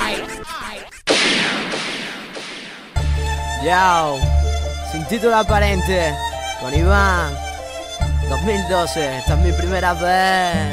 Yo, sin título aparente, con Iván, 2012, esta es mi primera vez.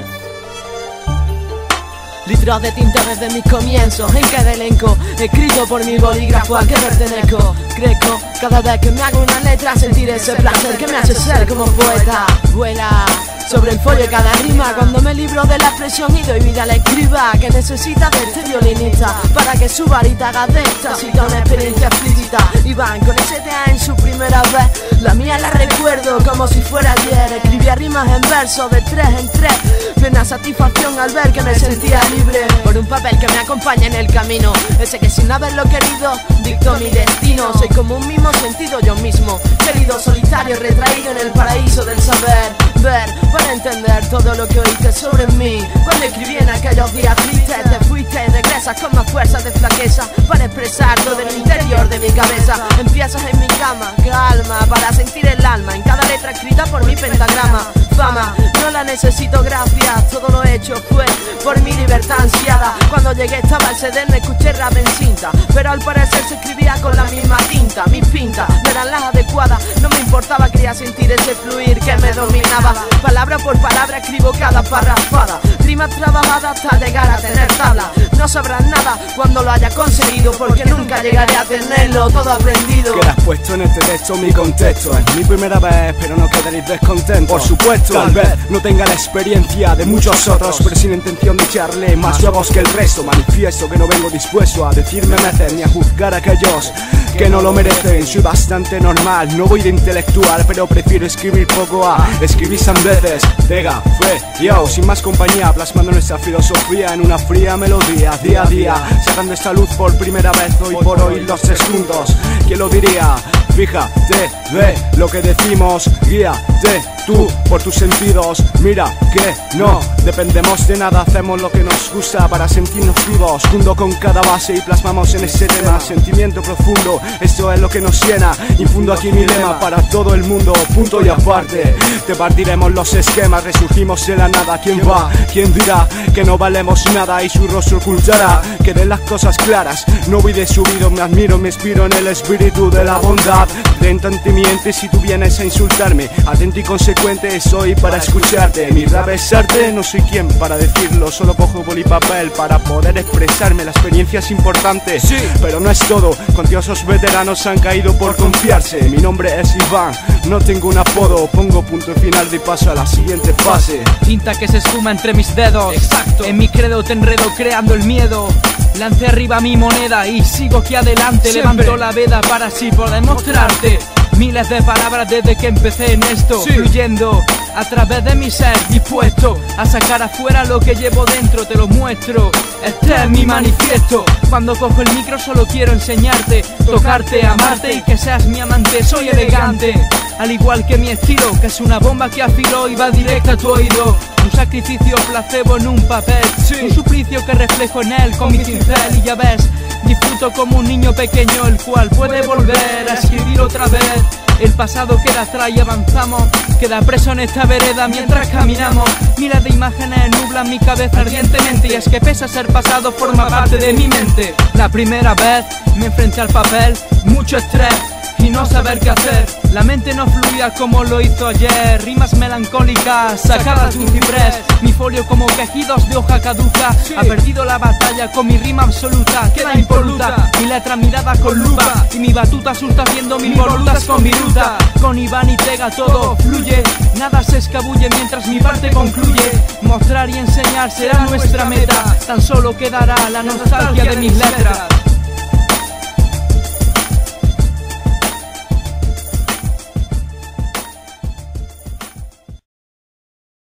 Litros de tinta desde mis comienzos, en cada elenco, escrito por mi bolígrafo al que pertenezco. Greco, cada vez que me hago una letra, sentir ese placer que me hace ser como poeta. Vuela sobre el folio cada rima, cuando me libro de la expresión y doy vida a la escriba que necesita de este violinista para que su varita haga de esta cita una experiencia explícita. Iván con ese TA en su primera vez, la mía la recuerdo como si fuera ayer. Escribía rimas en verso de 3 en 3, plena satisfacción al ver que me sentía libre por un papel que me acompaña en el camino, ese que sin haberlo querido dictó mi destino. Soy como un mismo sentido yo mismo, querido solitario retraído en el paraíso del saber. Ver para entender todo lo que oíste sobre mí cuando escribí en aquellos días tristes. Te fuiste y regresas con más fuerza de flaqueza para expresar todo el interior de mi cabeza. Empiezas en mi cama, calma, para sentir el alma en cada letra escrita por mi pentagrama. Fama, no la necesito gracias, todo lo hecho fue por mi libertad ansiada. Cuando llegué estaba el CD, no escuché rap en cinta, pero al parecer se escribía con la misma tinta. Mis pintas no eran las adecuadas, no me importaba, quería sentir ese fluir que me dominaba. Palabra por palabra escribo cada parrafada, rimas trabajadas hasta llegar a tener tabla. No sabrás nada cuando lo haya conseguido, porque nunca llegaré a tenerlo todo aprendido. Quedas puesto en este texto mi contexto, es mi primera vez pero no quedaréis descontentos. Por supuesto, tal vez no tenga la experiencia de muchos otros, pero sin intención de echarle más huevos que el resto. Manifiesto que no vengo dispuesto a decirme merecer ni a juzgar a aquellos que no lo merecen. Soy bastante normal, no voy de intelectual, pero prefiero escribir poco a escribir sandeces. Tega, fe, yo, sin más compañía, plasmando nuestra filosofía en una fría melodía, día a día, sacando esta luz por primera vez, hoy por hoy los 3 juntos. ¿Quién lo diría? Fíjate, ve lo que decimos, guíate tú por tus sentidos. Mira que no dependemos de nada, hacemos lo que nos gusta para sentirnos vivos. Junto con cada base y plasmamos en ese tema sentimiento profundo, esto es lo que nos llena. Infundo aquí mi lema para todo el mundo, punto y aparte. Te partiremos los esquemas, resurgimos de la nada. ¿Quién va? ¿Quién dirá que no valemos nada y su rostro ocultará? Que den las cosas claras, no voy de subido, me admiro, me inspiro en el espíritu de la bondad. Atento ante mientes si tú vienes a insultarme, atento y consecuente soy para escucharte. Mi rap es arte, no soy quien para decirlo, solo cojo boli y papel para poder expresarme. La experiencia es importante, sí, pero no es todo, cuantiosos veteranos han caído por confiarse. Mi nombre es Iván, no tengo un apodo, pongo punto final y paso a la siguiente fase. Tinta que se esfuma entre mis dedos, exacto. En mi credo te enredo creando el miedo. Lancé arriba mi moneda y sigo aquí adelante. Siempre levanto la veda para así poder mostrarte miles de palabras desde que empecé en esto, sí, fluyendo a través de mi ser, dispuesto a sacar afuera lo que llevo dentro, te lo muestro. Este es mi manifiesto. Cuando cojo el micro solo quiero enseñarte, tocarte, amarte y que seas mi amante. Soy elegante, al igual que mi estilo, que es una bomba que afiló y va directa a tu oído. Un sacrificio placebo en un papel, sí, un suplicio que reflejo en él con mi cincel. Y ya ves, disfruto como un niño pequeño, el cual puede volver a escribir otra vez. El pasado queda atrás y avanzamos, queda preso en esta vereda mientras caminamos. Miles de imágenes nublan mi cabeza ardientemente, y es que pese a ser pasado forma parte de mi mente. La primera vez me enfrenté al papel, mucho estrés y no saber qué hacer. La mente no fluía como lo hizo ayer, rimas melancólicas sacadas de un ciprés. Mi folio como quejidos de hoja caduca, sí, ha perdido la batalla con mi rima absoluta, queda impoluta. Mi letra mirada con lupa y mi batuta asusta haciendo mil volutas con mi ruta. Con Iván y Tega todo fluye, nada se escabulle mientras mi parte concluye. Mostrar y enseñar será nuestra meta, tan solo quedará la nostalgia de mis letras.